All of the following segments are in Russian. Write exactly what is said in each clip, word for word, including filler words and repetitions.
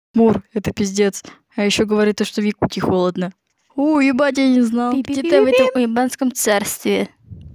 Мур, это пиздец. А еще говорит, то, что в Якутии холодно. О, ебать, я не знал. Где-то в этом уебанском царстве.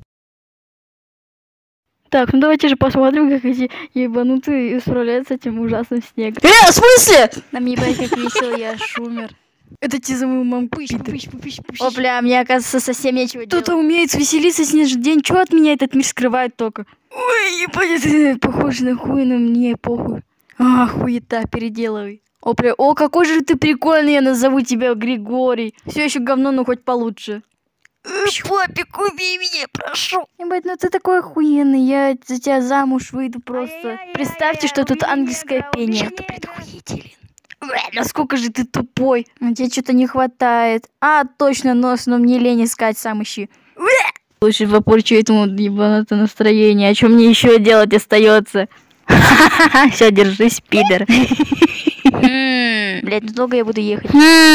Так, ну давайте же посмотрим, как эти ебанутые справляются с этим ужасным снегом. Э, в смысле? Нам ебать, как весело, я шумер. Это те за мою мамку. О, бля, мне, оказывается, совсем нечего делать. Кто-то умеет веселиться снежный день. Чё от меня этот мир скрывает только? Ой, ебать, это похоже на хуй, но мне похуй. А, хуета, переделывай. О, бля, о, какой же ты прикольный, я назову тебя Григорий. Все еще говно, но хоть получше. Папик, убей меня, прошу. Ебать, ну ты такой охуенный, я за тебя замуж выйду просто. Представьте, что тут ангельское пение. Ты предохуителен. Насколько же ты тупой. А тебе что-то не хватает. А, точно, нос, но мне лень искать, сам ищи. Лучше попорчу этому ебанутое настроение. А что мне еще делать остается? Все, держись, пидор. Блять, ну долго я буду ехать.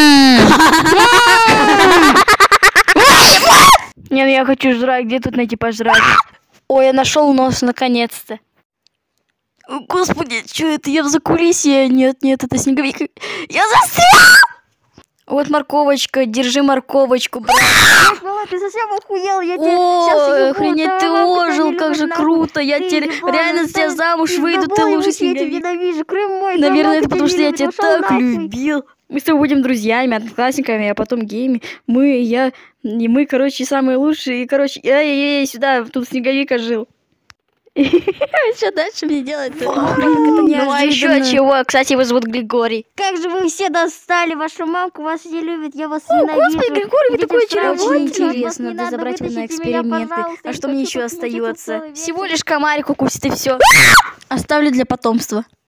Нет, я хочу жрать. Где тут найти пожрать? Ой, я нашел нос наконец-то. Господи, что это? Я в закулисье. Нет, нет, это снеговик. Я застрял! Вот морковочка, держи морковочку, брат. Ты совсем охуел, я тебе сейчас охренеть, ты ожил, как же круто. Я теперь реально за тебя замуж выйду, ты лучший снеговик. Я тебя ненавижу, Крым мой. Наверное, это потому, что я тебя так любил. Мы с тобой будем друзьями, одноклассниками, а потом геями. Мы, я, и мы, короче, самые лучшие. И, короче, эй-эй-эй, сюда, тут снеговик ожил. Что дальше мне делать-то? Ну а еще чего? Кстати, его зовут Григорий. Как же вы все достали, ваша мамка вас не любит, я вас ненавижу. Господи, Григорий, вы такой очаровательный. Очень Интересно, надо забрать его на эксперименты. А что мне еще остается? Всего лишь комарик укусит и все. Оставлю для потомства.